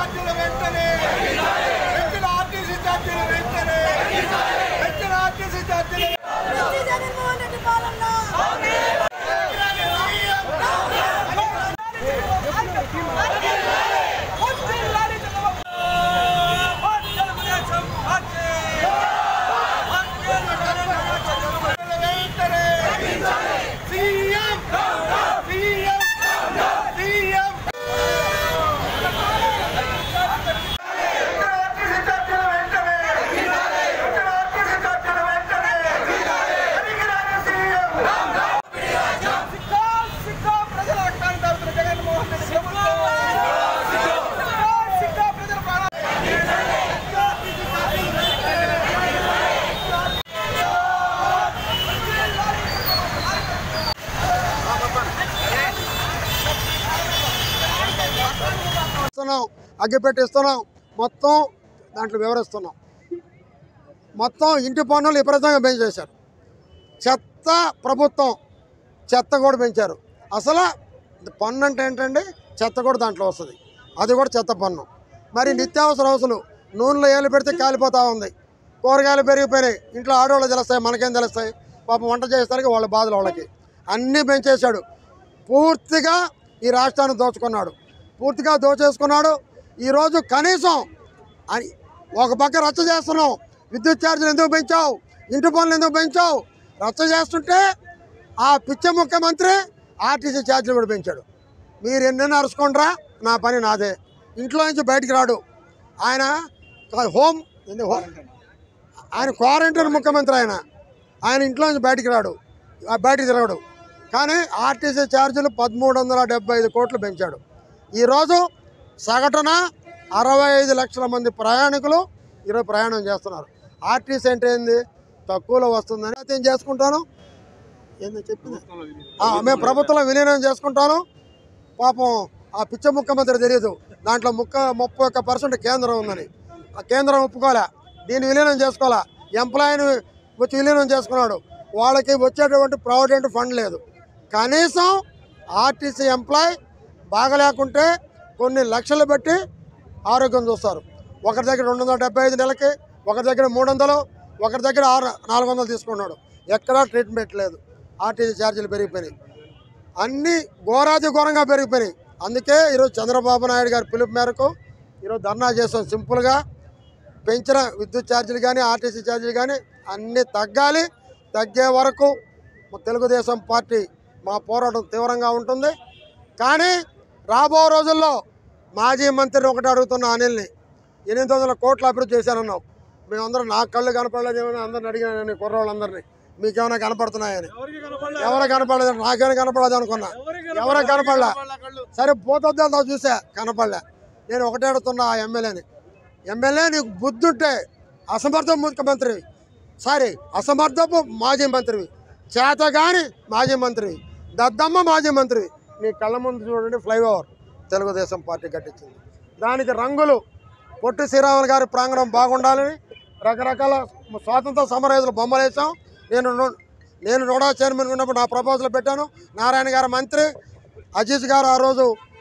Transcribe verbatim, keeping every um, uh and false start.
ఛార్జీల వెంటనే పెంచిన ఆర్టీసీ ఛార్జీల వెంటనే పెంచిన ఆర్టీసీ ఛార్జీల జగన్మోహన్ రెడ్డి పాలన అగ్గిపెట్టి ఇస్తున్నాం, మొత్తం దాంట్లో వివరిస్తున్నాం. మొత్తం ఇంటి పన్నులు విపరీతంగా పెంచేశారు. చెత్త ప్రభుత్వం చెత్త కూడా పెంచారు. అసలు పన్ను అంటే ఏంటండి, చెత్త కూడా దాంట్లో వస్తుంది, అది కూడా చెత్త పన్ను. మరి నిత్యావసర వస్తువులు నూనెలో ఏళ్ళు పెడితే కాలిపోతూ ఉంది, కూరగాయలు పెరిగిపోయినాయి, ఇంట్లో ఆడవాళ్ళు తెలుస్తాయి, మనకేం తెలుస్తాయి, పాపం వంట చేసేసరికి వాళ్ళ బాధలు వాళ్ళకి. అన్నీ పెంచేశాడు. పూర్తిగా ఈ రాష్ట్రాన్ని దోచుకున్నాడు, పూర్తిగా దోచేసుకున్నాడు. ఈరోజు కనీసం అని ఒక పక్క రచ్చ చేస్తున్నాం, విద్యుత్ ఛార్జీలు ఎందుకు పెంచావు, ఇంటి పనులు ఎందుకు పెంచావు, రచ్చ చేస్తుంటే ఆ పిచ్చ ముఖ్యమంత్రి ఆర్టీసీ ఛార్జీలు కూడా పెంచాడు. మీరు ఎన్నెన్న అరుచుకుంటారా, నా పని నాదే. ఇంట్లో నుంచి బయటికి రాడు ఆయన, హోమ్ ఆయన క్వారంటైన్ ముఖ్యమంత్రి. ఆయన ఆయన ఇంట్లో నుంచి బయటికి రాడు, బయటికి తిరగడు. కానీ ఆర్టీసీ ఛార్జీలు పదమూడు వందల డెబ్బై ఐదు కోట్లు పెంచాడు. ఈరోజు సగటున అరవై ఐదు లక్షల మంది ప్రయాణికులు ఈరోజు ప్రయాణం చేస్తున్నారు. ఆర్టీసీ అంటే ఏంది, తక్కువలో వస్తుందని నేను చేసుకుంటాను, ఏందో చెప్పింది మేము ప్రభుత్వంలో విలీనం చేసుకుంటాను. పాపం ఆ పిచ్చ ముఖ్యమంత్రి తెలియదు, దాంట్లో ముక్క ముప్పై ఒక్క పర్సెంట్ కేంద్రం ఉందని. ఆ కేంద్రం ఒప్పుకోలే, దీన్ని విలీనం చేసుకోవాలా, ఎంప్లాయీని వచ్చి విలీనం చేసుకున్నాడు. వాళ్ళకి వచ్చేటువంటి ప్రావిడెంట్ ఫండ్ లేదు. కనీసం ఆర్టీసీ ఎంప్లాయ్ బాగలేకుంటే కొన్ని లక్షలు పెట్టి ఆరోగ్యం చూస్తారు. ఒకరి దగ్గర రెండు వందల డెబ్బై ఐదు నెలకి, ఒకరి దగ్గర మూడు వందలు, ఒకరి దగ్గర ఆరు నాలుగు వందలు తీసుకున్నాడు. ఎక్కడా ట్రీట్మెంట్ లేదు. ఆర్టీసీ ఛార్జీలు పెరిగిపోయినాయి, అన్నీ ఘోరాది ఘోరంగా పెరిగిపోయినాయి. అందుకే ఈరోజు చంద్రబాబు నాయుడు గారి పిలుపు మేరకు ఈరోజు ధర్నా చేస్తాం. సింపుల్గా పెంచిన విద్యుత్ ఛార్జీలు కానీ ఆర్టీసీ ఛార్జీలు కానీ అన్నీ తగ్గాలి. తగ్గే వరకు తెలుగుదేశం పార్టీ మా పోరాటం తీవ్రంగా ఉంటుంది. కానీ రాబో రోజుల్లో మాజీ మంత్రిని ఒకటి అడుగుతున్న అనిల్ని, ఎనిమిది వందల కోట్ల అభివృద్ధి చేశానన్నావు. మేమందరం నా కళ్ళు కనపడలేదు, ఏమైనా అందరిని అడిగినాను, కుర్రోళ్ళందరినీ మీకేమైనా కనపడుతున్నాయని. ఎవరు కనపడలేదు, నాకేమైనా కనపడలేదు అనుకున్నా, ఎవరో కనపడలే. సరే పోతొద్దా చూసా, కనపడలే. నేను ఒకటే అడుగుతున్నా ఆ ఎమ్మెల్యేని, ఎమ్మెల్యే నీకు బుద్ధి ఉంటే అసమర్థ ముఖ్యమంత్రివి, సారీ అసమర్థపు మాజీ మంత్రివి, చేతగాని మాజీ మంత్రివి, దద్దమ్మ మాజీ మంత్రివి. నీ కళ్ళ ముందు చూడండి, ఫ్లైఓవర్ తెలుగుదేశం పార్టీ కట్టించింది. దానికి రంగులు పొట్టి శ్రీరాములు గారి ప్రాంగణం బాగుండాలని రకరకాల స్వాతంత్ర సమరయోధులు బొమ్మలు వేసాం. నేను నేను నోడా చైర్మన్ ఉన్నప్పుడు నా ప్రపోజల్ పెట్టాను. నారాయణ గారు మంత్రి, అజీజ్ గారు ఆ రోజు